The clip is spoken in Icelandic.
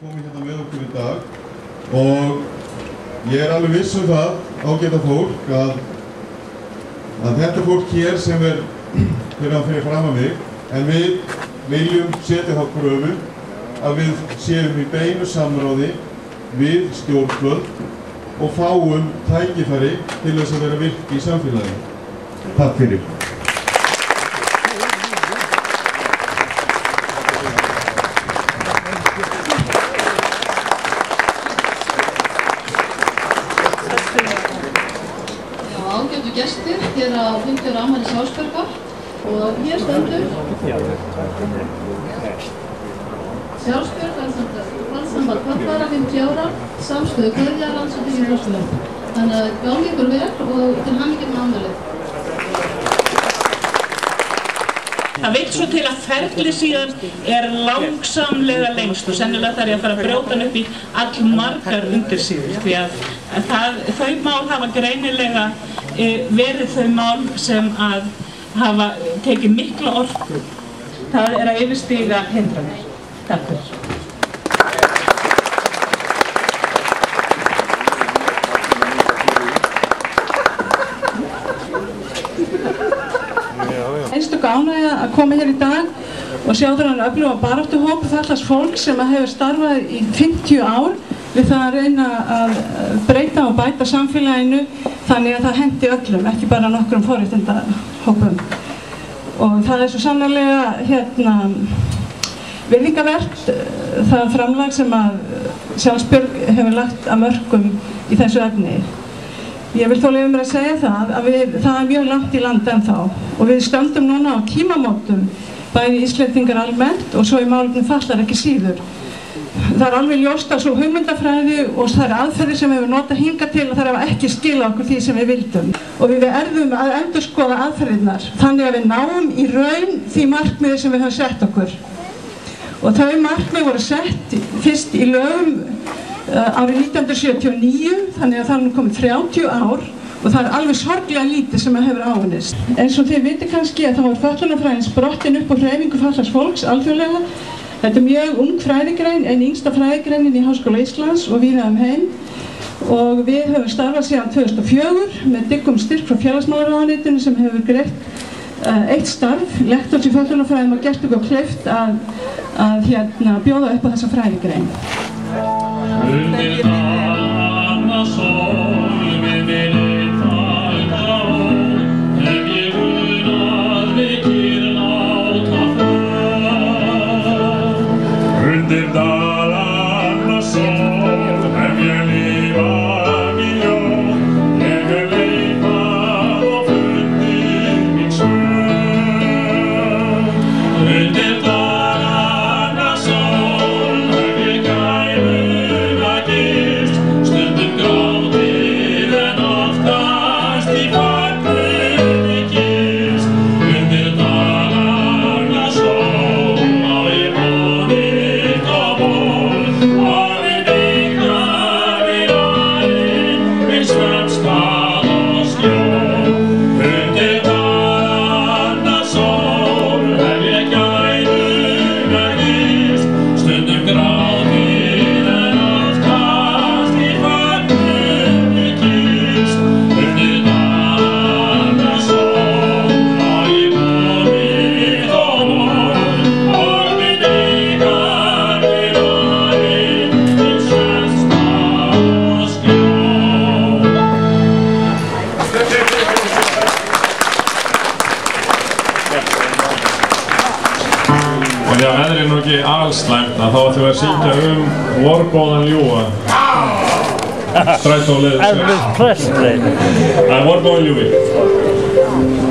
komið hérna með okkur í dag og ég alveg viss það, ágæta fólk, að þetta fólk hér sem fyrir fram að mig, en við viljum setja þá kröfu að við séum í beinu samráði við stjórnvöld og fáum tækifæri til þess að vera virk í samfélagi. Takk fyrir. Ágætu gestir hér á 50 afmæli Sjálfsbjargar og hér stendur Sjálfsbjörg, landssamband fatlaðra 50 ára, samstöðu kveðja, rannsóknir í Háskólann. Þannig að gangi ykkur vel og til hamingju með afmælið. Það vill svo til að ferli síðan langsamlega lengst og sennilega þarf ég að fara að brjóta hann upp í allmargar undirsíður því að þau mál hafa greinilega verið þau mál sem að hafa tekið mikla orku. Það að yfirstíga hindranir. Takk fyrir. Einstök ánægja að koma hér í dag og sjá þennan öfluga baráttuhóp fatlaðs fólk sem hefur starfað í 50 ár við það að reyna að breyta og bæta samfélaginu þannig að það henti öllum, ekki bara nokkrum forréttindahópum. Og það svo sannarlega virðingavert það framlag sem að Sjálfsbjörg hefur lagt að mörkum í þessu efni. Ég vil þó leyfa mér að segja það að það mjög langt í land ennþá og við stöndum núna á tímamótum bæði Íslendingar almennt og svo í málefnum fatlaðra ekki síður. Það alveg ljóst að svo hugmyndafræði og það aðferðir sem við hefum notað hingað til að það hafa ekki skilað okkur því sem við vildum. Og við verðum að endurskoða aðferðirnar þannig að við náum í raun því markmiði sem við höfum sett okkur. Og þau markmið voru sett fyrst í lögum árið 1979, þannig að það nú komið 30 ár og það alveg sorglega lítið sem að hefur áunnist. Eins og þið viti kannski að það var fötlunarfræðin sprottin upp á hreyfingu fatlaðs fólks alþjóðlega. Þetta mjög ung fræðigrein, en yngsta fræðigreinin í Háskóla Íslands og víða heim. Og við höfum starfað síðan 2004 með dyggum styrk frá félagsmálaráðuneytinu sem hefur greitt eitt starf, lektors í fötlunarfræðum og gert okkur kleift að bjóða upp á þessa fræðigrein. Undir dana sól við vilja taka ól hef ég unað við kyrrláta för. Undir dana sól hef ég lifað mín jól ég hef leitað og fundið mín svör. Undir dana sól hef ég gæfu Allslæmt að þá ætlum við að syngja Vorbóðan ljúga. Strætó leið. Elvis Presley. Vorbóðan ljúgi.